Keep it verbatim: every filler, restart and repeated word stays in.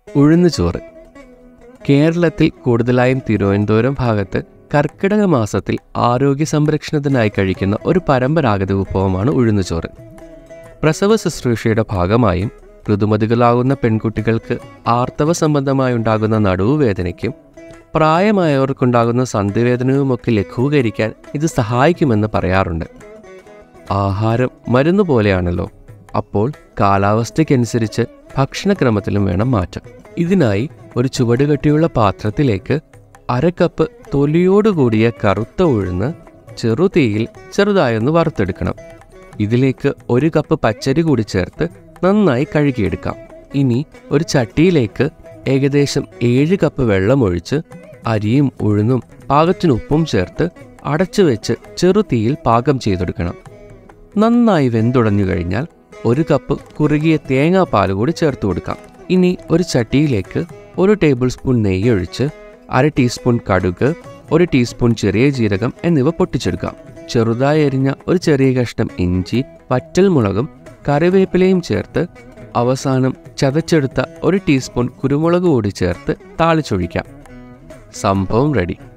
ഉഴുന്ന് ചോറ്. കേരളത്തിൽ കൂടുതലായും തിരുവനന്തപുരം ഭാഗത്ത് കർക്കിടക മാസത്തിൽ ആരോഗ്യ സംരക്ഷണത്തിനായി കഴിക്കുന്ന ഒരു പരമ്പരാഗത വിഭവമാണ് ഉഴുന്നുചോറ്. പ്രസവ ശുശ്രൂഷയുടെ ഭാഗമായും ഋതുമതികളാകുന്ന പെൺകുട്ടികൾക്ക് ആർത്തവ സംബന്ധമായുണ്ടാകുന്ന നടുവുവേദനയ്ക്കും പ്രായമായവർക്കുണ്ടാകുന്ന സന്ധിവേദനയുമൊക്കെ ലഘൂകരിക്കാൻ ഇത് സഹായിക്കുമെന്ന് പറയാറുണ്ട്. ആഹാരം മരുന്ന് പോലെയാണല്ലോ, അപ്പോൾ കാലാവസ്ഥയ്ക്കനുസരിച്ച് ഭക്ഷണക്രമത്തിലും വേണം മാറ്റം. ഇതിനായി ഒരു ചുവടുകട്ടിയുള്ള പാത്രത്തിലേക്ക് അര കപ്പ് തൊലിയോടുകൂടിയ കറുത്ത ഉഴുന്ന് ചെറുതീയിൽ ചെറുതായൊന്ന് വറുത്തെടുക്കണം. ഇതിലേക്ക് ഒരു കപ്പ് പച്ചരി കൂടി ചേർത്ത് നന്നായി കഴുകിയെടുക്കാം. ഇനി ഒരു ചട്ടിയിലേക്ക് ഏകദേശം ഏഴ് കപ്പ് വെള്ളമൊഴിച്ച് അരിയും ഉഴുന്നും പാകത്തിന് ഉപ്പും ചേർത്ത് അടച്ചു വെച്ച് ചെറുതീയിൽ പാകം ചെയ്തെടുക്കണം. നന്നായി വെന്തുടഞ്ഞു കഴിഞ്ഞാൽ ഒരു കപ്പ് കുറുകിയ തേങ്ങാപ്പാൽ കൂടി ചേർത്ത് കൊടുക്കാം. ഇനി ഒരു ചട്ടിയിലേക്ക് ഒരു ടേബിൾ സ്പൂൺ നെയ്യ് ഒഴിച്ച് അര ടീസ്പൂൺ കടുക്, ഒരു ടീസ്പൂൺ ചെറിയ ജീരകം എന്നിവ പൊട്ടിച്ചെടുക്കാം. ചെറുതായി അരിഞ്ഞ ഒരു ചെറിയ കഷ്ണം ഇഞ്ചി, വറ്റൽമുളകും കറിവേപ്പിലയും ചേർത്ത് അവസാനം ചതച്ചെടുത്ത ഒരു ടീസ്പൂൺ കുരുമുളക് കൂടി ചേർത്ത് താളിച്ചൊഴിക്കാം. സംഭവം റെഡി.